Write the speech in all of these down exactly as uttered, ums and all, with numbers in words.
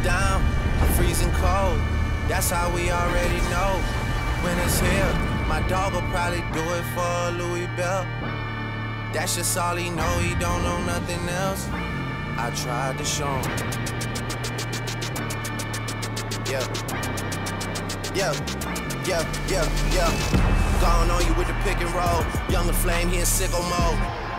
down, I'm freezing cold. That's how we already know when it's here. My dog will probably do it for Louis Bell. That's just all he know, he don't know nothing else. I tried to show him. Yeah, yeah, yeah, yeah, yeah. Gone on you with the pick and roll. Younger Flame, he in sicko mode.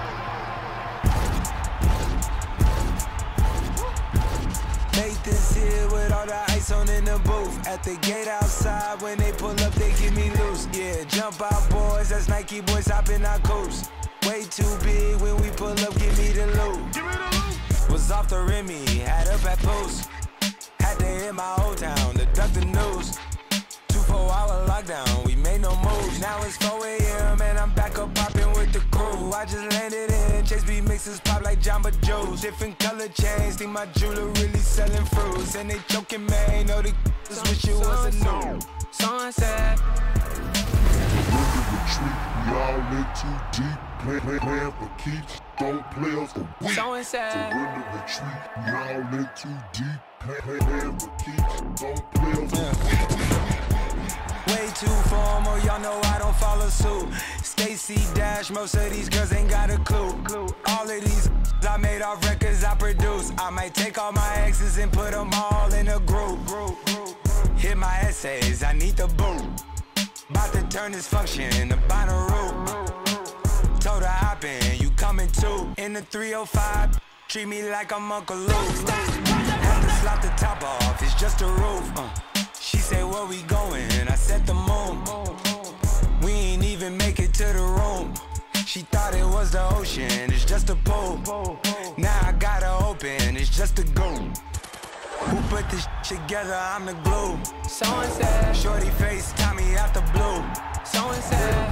Make this here with all the ice on in the booth. At the gate outside, when they pull up, they get me loose. Yeah, jump out, boys. That's Nike boys hopping our coast. Way too big when we pull up, give me the loot. Give me the loot. Was off the Remy, had up at post. Had to hit my old town to duck the news. Two four hour lockdown, we made no moves. Now it's four A M and I'm back up popping with the crew. I just landed in Chase B mixes pop like Jamba Joe's. Different color chains, think my jeweler really selling fruits. And they joking, man, know the just wish it was a new sunset. Retreat, we all in too deep. Play, play, playing for keeps, don't play us for weak. Surrender, retreat, we all in too deep. Play, play, playing for keeps, don't play us for weak. Way too formal, y'all know I don't follow suit. Stacy Dash, most of these girls ain't got a clue. All of these I made off records I produce. I might take all my exes and put them all in a group. Hit my essays, I need the boot. About to turn this function into binary. Told her hop in, you coming too. In the three oh five, treat me like I'm Uncle Luke. Had to slap the top off, it's just a roof. Uh. She said, where we going? I said the moon. We ain't even make it to the room. She thought it was the ocean, it's just a pool. Now I gotta open, it's just a goon. Who put this shit together? I'm the glue. So and said, shorty face, Tommy out the blue. So and said,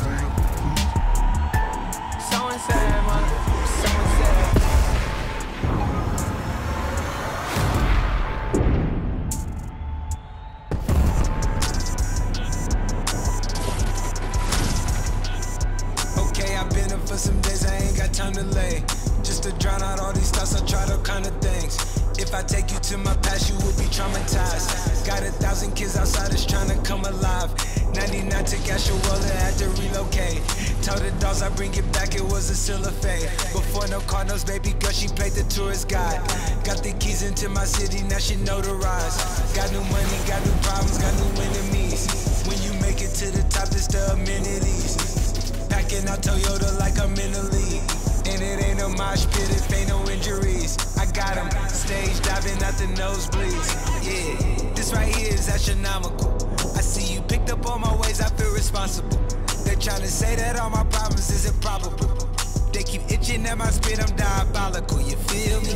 so and said, man. So and said. Okay, I've been up for some days, I ain't got time to lay. Just to drown out all these thoughts, I tried all kind of things. If I take you to my past, you will be traumatized. Got a thousand kids outside that's trying to come alive. ninety-nine took Asher Waller, had to relocate. Told the dogs I bring it back, it was a still a fate. Before no Cardinals, baby girl, she played the tourist guide. Got the keys into my city, now she notarized. Got new money, got new problems, got new enemies. When you make it to the top, it's the amenities. Packing out Toyota like I'm in the league. And it ain't a mosh pit if ain't no injuries. I got them stage diving out the nosebleeds. Yeah, this right here is astronomical. I see you picked up on my ways, I feel responsible. They're trying to say that all my problems is improbable. They keep itching at my spit, I'm diabolical, you feel me?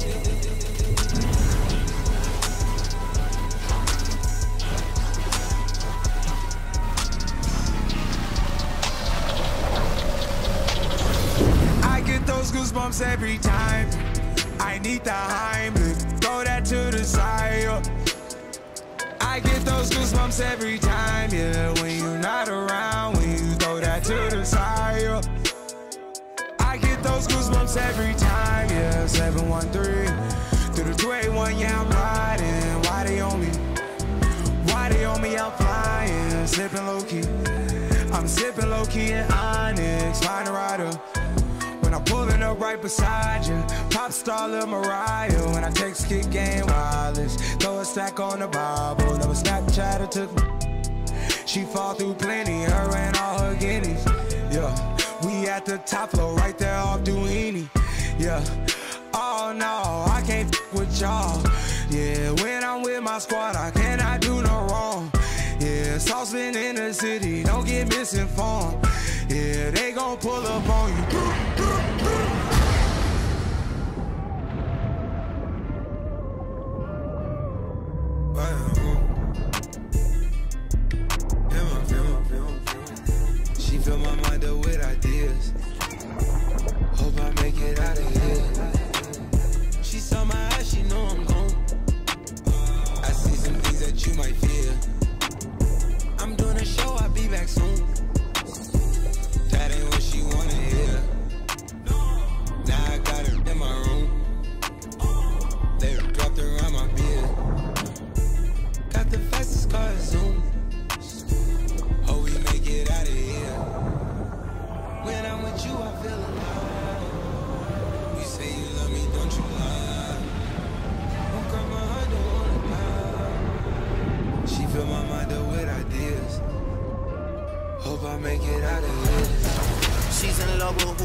Those goosebumps every time. I need the Heimlich, throw that to the side. I get those goosebumps every time, yeah. When you're not around, when you throw that to the side. I get those goosebumps every time, yeah. seven one three through the two eight one, yeah, I'm riding. Why they on me? Why they on me? I'm flying, sipping low key. I'm sipping low key in Onyx, find a rider. When I'm pulling up right beside you, pop star Lil Mariah. When I text kick game wireless, throw a stack on the Bible. Never Snapchat or took me. She fall through plenty, her and all her guineas. Yeah, we at the top floor, right there off Duini. Yeah, oh no, I can't f with y'all. Yeah, when I'm with my squad, I cannot do no wrong. Yeah, saucepan in the city, don't get misinformed. Yeah, they gon' pull up on you. She fill my mind up with ideas. Hope I make it out of here. She saw my eyes, she know I'm gone. I see some things that you might fear. I'm doing a show, I'll be back soon. That ain't what she wanna hear. Now I got her in my room. They wrapped around my beard.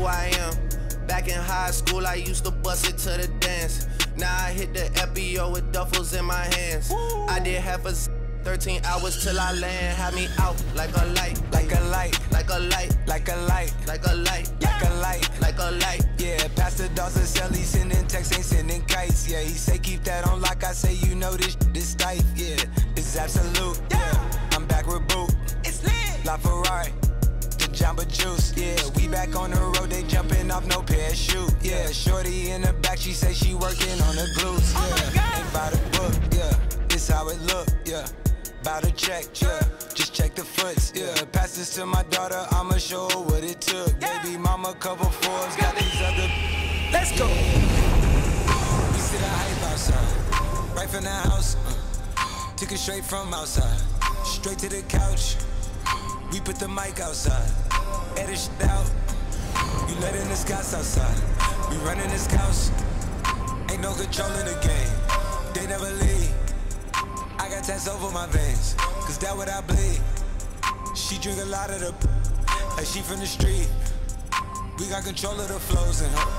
who I am. Back in high school, I used to bust it to the dance. Now I hit the F B O with duffels in my hands. Woo. I did half a thirteen hours till I land. Had me out like a light, like a light, like a light, like a light, like a light, like a light, like a light. Yeah, Pastor Dawson sell, he sending texts, ain't sending kites. Yeah, he say keep that on lock. I say you know this this tight. Yeah, it's absolute. Yeah, I'm back with Boot. It's lit. La Ferrari. Jamba Juice, yeah, we back on the road, they jumping off no parachute, yeah, shorty in the back, she say she working on the glutes, yeah, ain't by the book, yeah, it's how it look, yeah, bout to check, yeah, just check the foots, yeah, pass this to my daughter, I'ma show her what it took, baby mama couple fours, got these other, let's go, we sit our hype outside, right from the house, uh, took it straight from outside, straight to the couch. We put the mic outside, edit shit out. You letting the scouts outside. We running the scouts. Ain't no control in the game. They never leave. I got tats over my veins, cause that what I bleed. She drink a lot of the like she from the street. We got control of the flows in her.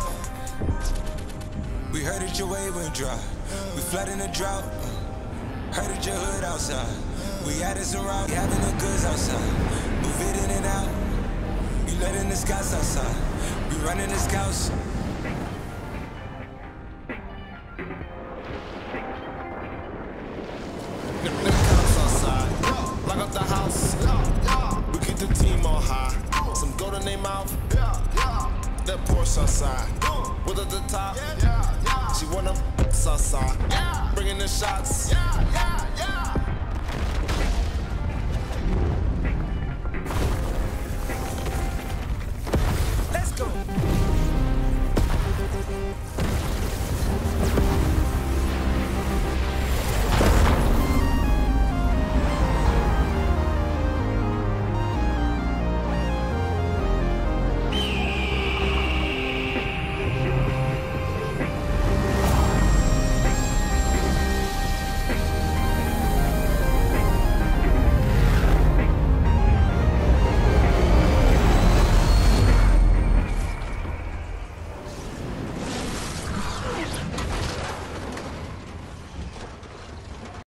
We heard that your wave went dry. We flooding the drought. Heard that your hood outside. We added some route, having the goods outside. Move it in and out. You letting the scouts outside. We running the scouts. Them cops outside. Lock up the house. We keep the team on high. Some gold in their mouth. That Porsche outside. With at the top. She wanna outside. Bringing the shots.